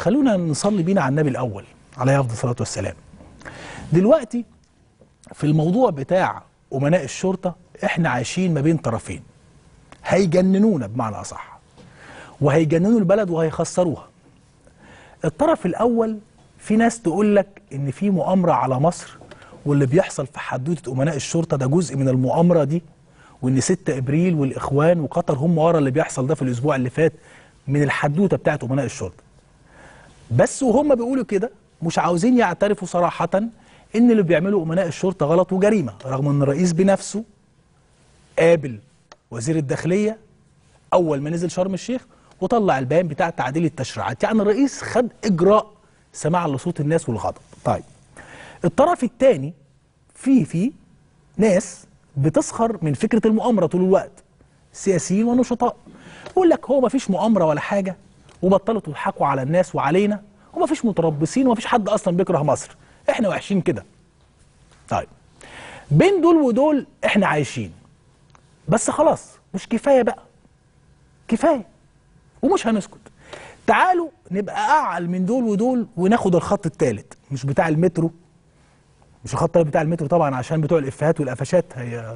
خلونا نصلي بينا على النبي الأول عليه أفضل الصلاة والسلام. دلوقتي في الموضوع بتاع أمناء الشرطة احنا عايشين ما بين طرفين هيجننونا بمعنى أصح، وهيجننوا البلد وهيخسروها. الطرف الأول في ناس تقول لك إن في مؤامرة على مصر، واللي بيحصل في حدوتة أمناء الشرطة ده جزء من المؤامرة دي، وإن 6 إبريل والإخوان وقطر هم ورا اللي بيحصل ده في الأسبوع اللي فات من الحدوتة بتاعت أمناء الشرطة. بس وهم بيقولوا كده مش عاوزين يعترفوا صراحة إن اللي بيعملوا أمناء الشرطة غلط وجريمة، رغم إن الرئيس بنفسه قابل وزير الداخلية أول ما نزل شرم الشيخ وطلع البيان بتاع تعديل التشريعات. يعني الرئيس خد إجراء سماع لصوت الناس والغضب. طيب الطرف الثاني في ناس بتسخر من فكرة المؤامرة طول الوقت، سياسيين ونشطاء، يقول لك هو مفيش مؤامرة ولا حاجة، وبطلوا تضحكوا على الناس وعلينا، ومفيش متربصين ومفيش حد أصلا بيكره مصر، احنا وحشين كده. طيب بين دول ودول احنا عايشين، بس خلاص مش كفاية بقى، كفاية ومش هنسكت. تعالوا نبقى أعلى من دول ودول وناخد الخط الثالث، مش بتاع المترو، مش الخط الثالث بتاع المترو طبعا عشان بتوع الإفيهات والقفشات، هي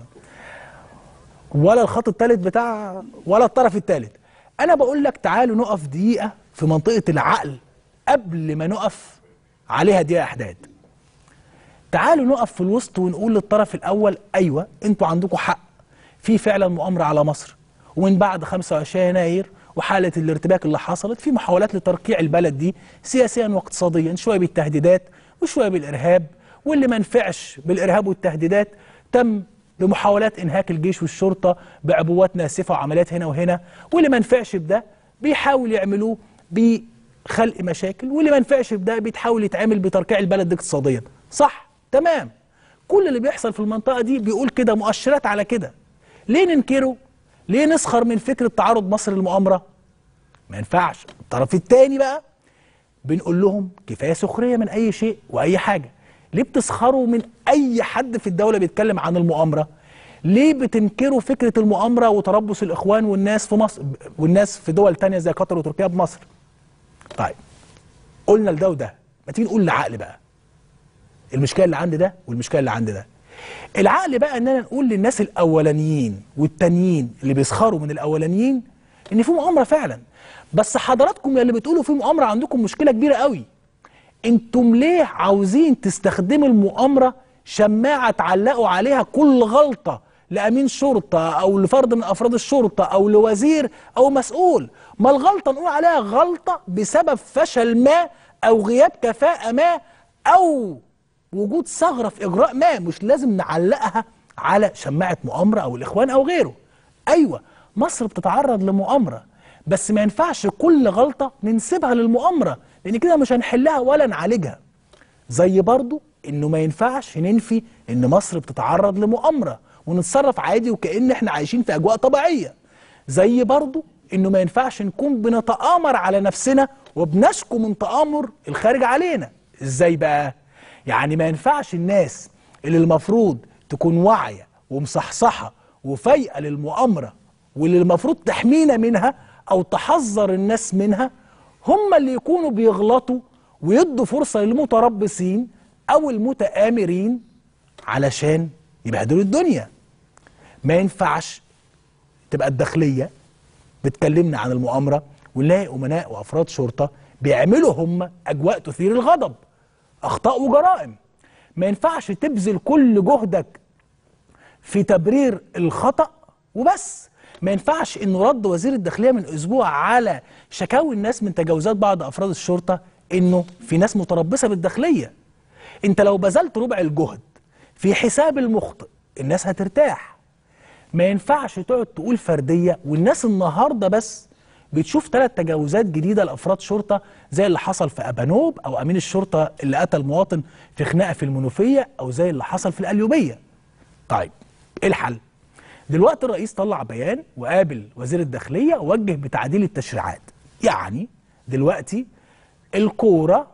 ولا الخط الثالث بتاع ولا الطرف الثالث. أنا بقول لك تعالوا نقف دقيقة في منطقة العقل قبل ما نقف عليها دقيقة إحداد. تعالوا نقف في الوسط ونقول للطرف الأول أيوة أنتوا عندكم حق، في فعلا مؤامرة على مصر، ومن بعد 25 يناير وحالة الارتباك اللي حصلت في محاولات لتركيع البلد دي سياسيا واقتصاديا، شوية بالتهديدات وشوية بالإرهاب، واللي ما نفعش بالإرهاب والتهديدات تم بمحاولات إنهاك الجيش والشرطة بعبوات ناسفة وعمليات هنا وهنا، واللي ما نفعش بده بيحاول يعملوه بخلق مشاكل، واللي ما نفعش بده بيتحاول يتعمل بتركيع البلد اقتصاديا. صح؟ تمام. كل اللي بيحصل في المنطقة دي بيقول كده، مؤشرات على كده. ليه ننكره؟ ليه نسخر من فكرة تعرض مصر للمؤامرة؟ ما ينفعش. الطرف الثاني بقى بنقول لهم كفاية سخرية من أي شيء وأي حاجة. ليه بتسخروا من أي حد في الدولة بيتكلم عن المؤامرة؟ ليه بتنكروا فكرة المؤامرة وتربص الإخوان والناس في مصر والناس في دول تانية زي قطر وتركيا بمصر؟ طيب قلنا لده وده، ما تيجي نقول العقل بقى. المشكلة اللي عند ده والمشكلة اللي عند ده. العقل بقى اننا نقول للناس الاولانيين والتانيين اللي بيسخروا من الاولانيين ان في مؤامره فعلا، بس حضراتكم اللي بتقولوا في مؤامره عندكم مشكله كبيره قوي. انتم ليه عاوزين تستخدموا المؤامره شماعه تعلقوا عليها كل غلطه لامين شرطه او لفرد من افراد الشرطه او لوزير او مسؤول؟ ما الغلطه نقول عليها غلطه بسبب فشل ما او غياب كفاءه ما او وجود ثغرة في إجراء ما، مش لازم نعلقها على شماعة مؤامرة أو الإخوان أو غيره. أيوة مصر بتتعرض لمؤامرة، بس ما ينفعش كل غلطة ننسبها للمؤامرة، لأن كده مش هنحلها ولا نعالجها. زي برضو إنه ما ينفعش ننفي إن مصر بتتعرض لمؤامرة ونتصرف عادي وكأن إحنا عايشين في أجواء طبيعية. زي برضو إنه ما ينفعش نكون بنتآمر على نفسنا وبنشكو من تآمر الخارج علينا. إزاي بقى؟ يعني ما ينفعش الناس اللي المفروض تكون واعية ومصحصحة وفايقة للمؤامرة واللي المفروض تحمينا منها أو تحذر الناس منها هم اللي يكونوا بيغلطوا ويدوا فرصة للمتربصين أو المتآمرين علشان يبهدلوا الدنيا. ما ينفعش تبقى الداخلية بتكلمنا عن المؤامرة ونلاقي أمناء وأفراد شرطة بيعملوا هم أجواء تثير الغضب، أخطاء وجرائم. ما ينفعش تبذل كل جهدك في تبرير الخطأ وبس. ما ينفعش إنه رد وزير الداخلية من أسبوع على شكاوي الناس من تجاوزات بعض أفراد الشرطة إنه في ناس متربصة بالداخلية. أنت لو بذلت ربع الجهد في حساب المخطئ الناس هترتاح. ما ينفعش تقعد تقول فردية والناس النهاردة بس بتشوف 3 تجاوزات جديدة لأفراد شرطة زي اللي حصل في أبانوب أو أمين الشرطة اللي قتل مواطن في خناقة في المنوفية أو زي اللي حصل في القليوبية. طيب إيه الحل؟ دلوقتي الرئيس طلع بيان وقابل وزير الداخلية ووجه بتعديل التشريعات. يعني دلوقتي الكورة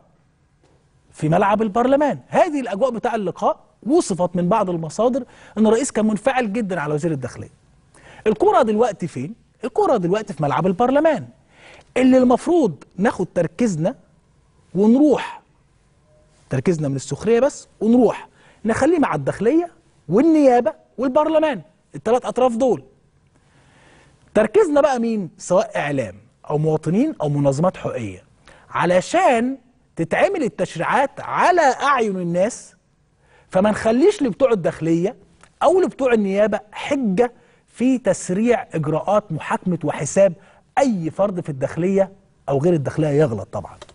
في ملعب البرلمان. هذه الأجواء بتاع اللقاء وصفت من بعض المصادر أن الرئيس كان منفعل جدا على وزير الداخلية. الكورة دلوقتي فين؟ الكرة دلوقتي في ملعب البرلمان اللي المفروض ناخد تركيزنا ونروح تركيزنا من السخريه بس، ونروح نخليه مع الداخليه والنيابه والبرلمان، الثلاث اطراف دول. تركيزنا بقى مين؟ سواء اعلام او مواطنين او منظمات حقوقيه، علشان تتعمل التشريعات على اعين الناس، فما نخليش لبتوع الداخليه او لبتوع النيابه حجه في تسريع اجراءات محاكمه وحساب اي فرد في الداخليه او غير الداخليه يغلط طبعا.